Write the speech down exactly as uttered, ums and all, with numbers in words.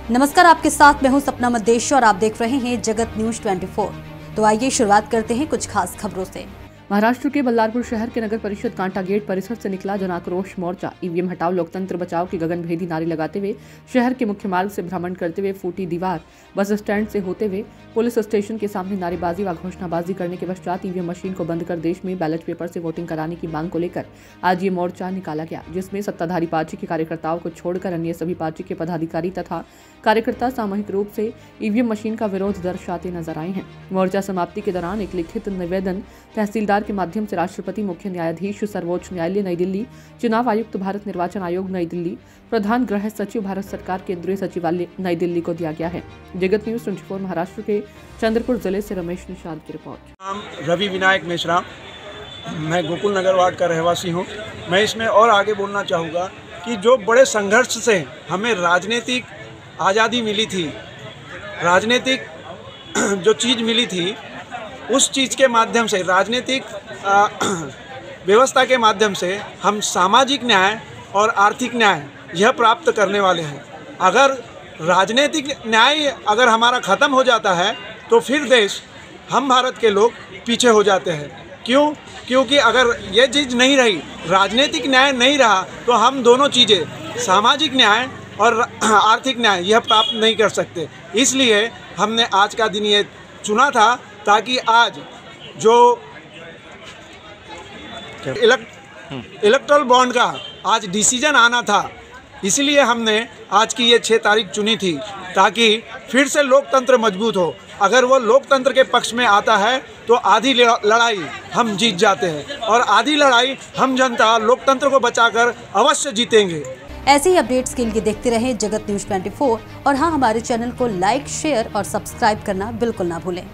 नमस्कार, आपके साथ मैं हूं सपना मदेश और आप देख रहे हैं जगत न्यूज चौबीस। तो आइए शुरुआत करते हैं कुछ खास खबरों से। महाराष्ट्र के बल्लारपुर शहर के नगर परिषद कांटा गेट परिसर से निकला जन आक्रोश मोर्चा। ईवीएम हटाओ, लोकतंत्र बचाओ की गगनभेदी नारे लगाते हुए शहर के मुख्य मार्ग से भ्रमण करते हुए फूटी दीवार, बस स्टैंड से होते हुए पुलिस स्टेशन के सामने नारेबाजी व घोषणाबाजी करने के पश्चात ईवीएम मशीन को बंद कर देश में बैलेट पेपर से वोटिंग कराने की मांग को लेकर आज ये मोर्चा निकाला गया, जिसमें सत्ताधारी पार्टी के कार्यकर्ताओं को छोड़कर अन्य सभी पार्टी के पदाधिकारी तथा कार्यकर्ता सामूहिक रूप से ईवीएम मशीन का विरोध दर्शाते नजर आए हैं। मोर्चा समाप्ति के दौरान एक लिखित निवेदन तहसीलदार के माध्यम से राष्ट्रपति, मुख्य न्यायाधीश सर्वोच्च न्यायालय नई दिल्ली, चुनाव आयुक्त भारत निर्वाचन आयोग नई दिल्ली, प्रधान गृह सचिव भारत सरकार, केंद्रीय सचिवालय नई दिल्ली को दिया गया है। जगत न्यूज चौबीस महाराष्ट्र के चंद्रपुर जिले से रमेश निषाद की रिपोर्ट। नाम रवि विनायक मिश्रा, मैं गोकुल नगर वार्ड का रहवासी हूँ। मैं इसमें और आगे बोलना चाहूँगा कि जो बड़े संघर्ष से हमें राजनीतिक आज़ादी मिली थी, राजनीतिक जो चीज़ मिली थी, उस चीज़ के माध्यम से, राजनीतिक व्यवस्था के माध्यम से हम सामाजिक न्याय और आर्थिक न्याय यह प्राप्त करने वाले हैं। अगर राजनीतिक न्याय अगर हमारा ख़त्म हो जाता है तो फिर देश, हम भारत के लोग पीछे हो जाते हैं। क्यों? क्योंकि अगर ये चीज़ नहीं रही, राजनीतिक न्याय नहीं रहा, तो हम दोनों चीज़ें, सामाजिक न्याय और आर्थिक न्याय, यह प्राप्त नहीं कर सकते। इसलिए हमने आज का दिन ये चुना था ताकि आज जो इलेक्ट इलेक्ट्रल बॉन्ड का आज डिसीजन आना था, इसलिए हमने आज की ये छः तारीख चुनी थी ताकि फिर से लोकतंत्र मजबूत हो। अगर वो लोकतंत्र के पक्ष में आता है तो आधी लड़ाई हम जीत जाते हैं और आधी लड़ाई हम जनता लोकतंत्र को बचाकर अवश्य जीतेंगे। ऐसे ही अपडेट्स के लिए देखते रहें जगत न्यूज चौबीस और हाँ, हमारे चैनल को लाइक, शेयर और सब्सक्राइब करना बिल्कुल ना भूलें।